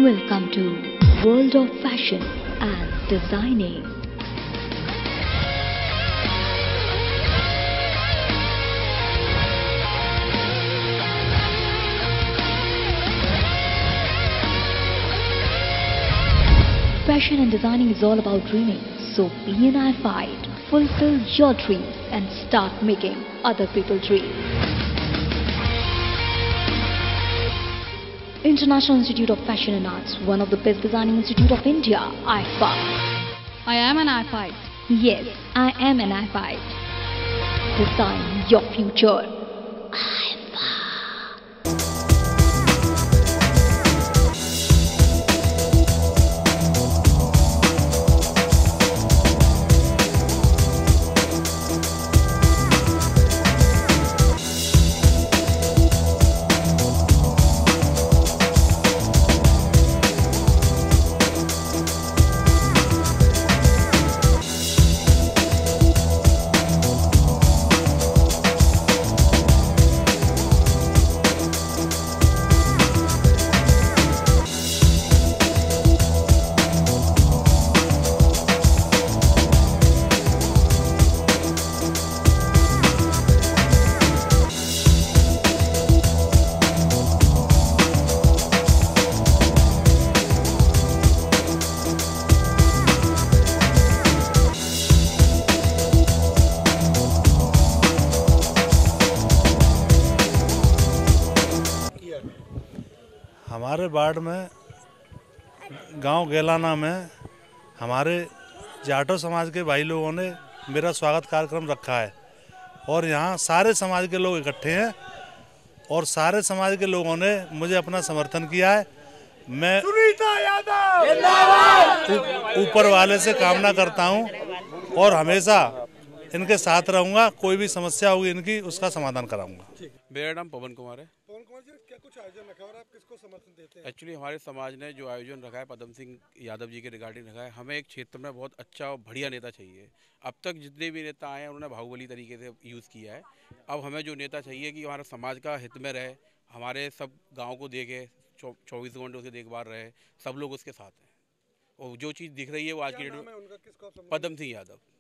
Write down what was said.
Welcome to World of Fashion and Designing. Fashion and designing is all about dreaming, so be an eye-fight, fulfill your dreams and start making other people dream. International Institute of Fashion and Arts, one of the best designing institute of India, IFA. I am an I-5. Yes, I am an I-5. Design your future. हमारे ward में गांव गेलाना में हमारे जाटो समाज के भाई लोगों ने मेरा स्वागत कार्यक्रम रखा है और यहाँ सारे समाज के लोग इकट्ठे हैं और सारे समाज के लोगों ने मुझे अपना समर्थन किया है। मैं ऊपर वाले से कामना करता हूँ और हमेशा इनके साथ रहूँगा। कोई भी समस्या होगी इनकी उसका समाधान कराऊंगा। मेरा नाम पवन कुमार है। पवन कुमार जी, क्या कुछ आयोजन रखा है और आप किसको समर्थन देते हैं? एक्चुअली हमारे समाज ने जो आयोजन रखा है पद्म सिंह यादव जी के रिगार्डिंग रखा है। हमें एक क्षेत्र में बहुत अच्छा और बढ़िया नेता चाहिए। अब तक जितने भी नेता आए हैं उन्होंने बाहुबली तरीके से यूज़ किया है। अब हमें जो नेता चाहिए कि हमारा समाज का हित में रहे, हमारे सब गाँव को देखे, 24 घंटे उसकी देखभाल रहे, सब लोग उसके साथ हैं। और जो चीज़ दिख रही है वो आज की डेट में पद्म सिंह यादव।